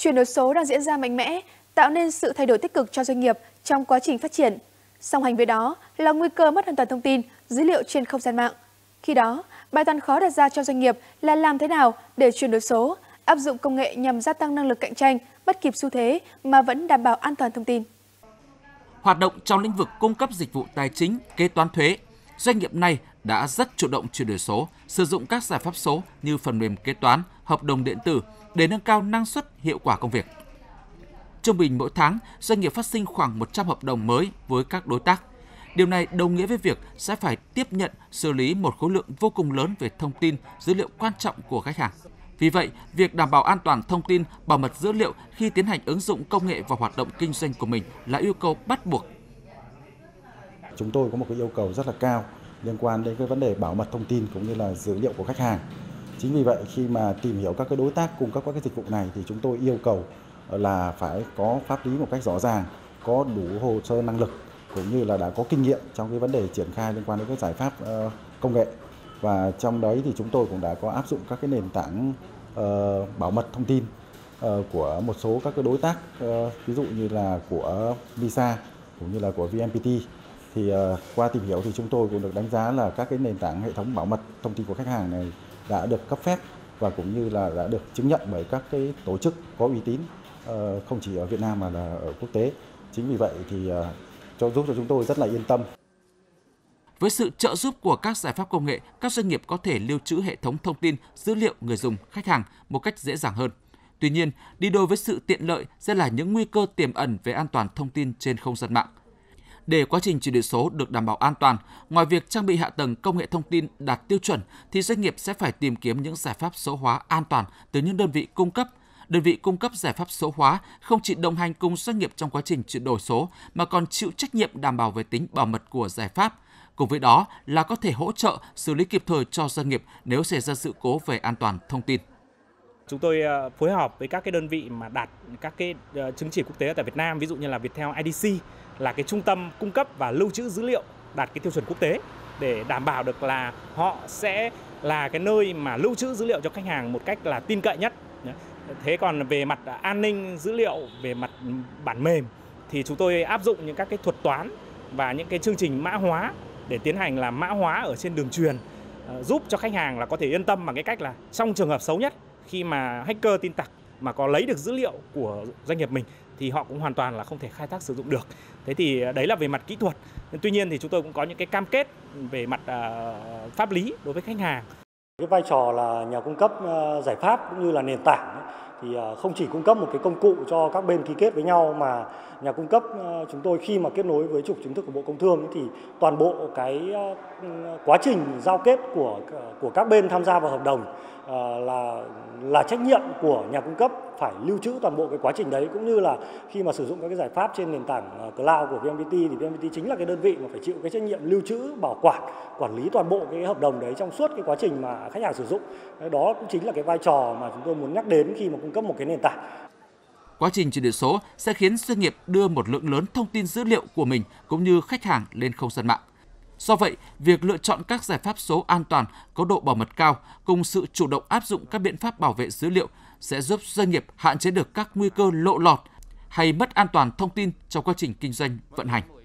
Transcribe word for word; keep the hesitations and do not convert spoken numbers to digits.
Chuyển đổi số đang diễn ra mạnh mẽ, tạo nên sự thay đổi tích cực cho doanh nghiệp trong quá trình phát triển. Song hành với đó là nguy cơ mất an toàn thông tin, dữ liệu trên không gian mạng. Khi đó, bài toán khó đặt ra cho doanh nghiệp là làm thế nào để chuyển đổi số, áp dụng công nghệ nhằm gia tăng năng lực cạnh tranh, bắt kịp xu thế mà vẫn đảm bảo an toàn thông tin. Hoạt động trong lĩnh vực cung cấp dịch vụ tài chính, kế toán thuế, doanh nghiệp này đã rất chủ động chuyển đổi số, sử dụng các giải pháp số như phần mềm kế toán, hợp đồng điện tử để nâng cao năng suất, hiệu quả công việc. Trung bình mỗi tháng, doanh nghiệp phát sinh khoảng một trăm hợp đồng mới với các đối tác. Điều này đồng nghĩa với việc sẽ phải tiếp nhận, xử lý một khối lượng vô cùng lớn về thông tin, dữ liệu quan trọng của khách hàng. Vì vậy, việc đảm bảo an toàn thông tin, bảo mật dữ liệu khi tiến hành ứng dụng công nghệ vào hoạt động kinh doanh của mình là yêu cầu bắt buộc. Chúng tôi có một cái yêu cầu rất là cao liên quan đến cái vấn đề bảo mật thông tin cũng như là dữ liệu của khách hàng. Chính vì vậy, khi mà tìm hiểu các cái đối tác cung cấp các cái dịch vụ này thì chúng tôi yêu cầu là phải có pháp lý một cách rõ ràng, có đủ hồ sơ năng lực cũng như là đã có kinh nghiệm trong cái vấn đề triển khai liên quan đến các giải pháp uh, công nghệ. Và trong đấy thì chúng tôi cũng đã có áp dụng các cái nền tảng uh, bảo mật thông tin uh, của một số các cái đối tác, uh, ví dụ như là của Visa cũng như là của vê en pê tê. Thì uh, qua tìm hiểu thì chúng tôi cũng được đánh giá là các cái nền tảng hệ thống bảo mật thông tin của khách hàng này đã được cấp phép và cũng như là đã được chứng nhận bởi các cái tổ chức có uy tín, uh, không chỉ ở Việt Nam mà là ở quốc tế. Chính vì vậy thì uh, cho giúp cho chúng tôi rất là yên tâm. Với sự trợ giúp của các giải pháp công nghệ, các doanh nghiệp có thể lưu trữ hệ thống thông tin, dữ liệu người dùng, khách hàng một cách dễ dàng hơn. Tuy nhiên, đi đôi với sự tiện lợi sẽ là những nguy cơ tiềm ẩn về an toàn thông tin trên không gian mạng. Để quá trình chuyển đổi số được đảm bảo an toàn, ngoài việc trang bị hạ tầng công nghệ thông tin đạt tiêu chuẩn, thì doanh nghiệp sẽ phải tìm kiếm những giải pháp số hóa an toàn từ những đơn vị cung cấp. Đơn vị cung cấp giải pháp số hóa không chỉ đồng hành cùng doanh nghiệp trong quá trình chuyển đổi số, mà còn chịu trách nhiệm đảm bảo về tính bảo mật của giải pháp. Cùng với đó là có thể hỗ trợ xử lý kịp thời cho doanh nghiệp nếu xảy ra sự cố về an toàn thông tin. Chúng tôi phối hợp với các cái đơn vị mà đạt các cái chứng chỉ quốc tế tại Việt Nam, ví dụ như là Viettel i đê xê là cái trung tâm cung cấp và lưu trữ dữ liệu đạt cái tiêu chuẩn quốc tế để đảm bảo được là họ sẽ là cái nơi mà lưu trữ dữ liệu cho khách hàng một cách là tin cậy nhất. Thế còn về mặt an ninh dữ liệu, về mặt bản mềm thì chúng tôi áp dụng những các cái thuật toán và những cái chương trình mã hóa để tiến hành là mã hóa ở trên đường truyền, giúp cho khách hàng là có thể yên tâm bằng cái cách là trong trường hợp xấu nhất, khi mà hacker tin tặc mà có lấy được dữ liệu của doanh nghiệp mình thì họ cũng hoàn toàn là không thể khai thác sử dụng được. Thế thì đấy là về mặt kỹ thuật. Tuy nhiên thì chúng tôi cũng có những cái cam kết về mặt uh, pháp lý đối với khách hàng. Cái vai trò là nhà cung cấp uh, giải pháp cũng như là nền tảng ấy, thì uh, không chỉ cung cấp một cái công cụ cho các bên ký kết với nhau, mà nhà cung cấp uh, chúng tôi khi mà kết nối với trục chính thức của Bộ Công Thương ấy, thì toàn bộ cái uh, quá trình giao kết của của các bên tham gia vào hợp đồng uh, là là trách nhiệm của nhà cung cấp phải lưu trữ toàn bộ cái quá trình đấy, cũng như là khi mà sử dụng các cái giải pháp trên nền tảng cloud của vê en pê tê thì vê en pê tê chính là cái đơn vị mà phải chịu cái trách nhiệm lưu trữ, bảo quản, quản lý toàn bộ cái hợp đồng đấy trong suốt cái quá trình mà khách hàng sử dụng. Đó cũng chính là cái vai trò mà chúng tôi muốn nhắc đến khi mà cung cấp một cái nền tảng. Quá trình chuyển đổi số sẽ khiến doanh nghiệp đưa một lượng lớn thông tin dữ liệu của mình cũng như khách hàng lên không gian mạng. Do vậy, việc lựa chọn các giải pháp số an toàn, có độ bảo mật cao cùng sự chủ động áp dụng các biện pháp bảo vệ dữ liệu sẽ giúp doanh nghiệp hạn chế được các nguy cơ lộ lọt hay mất an toàn thông tin trong quá trình kinh doanh vận hành.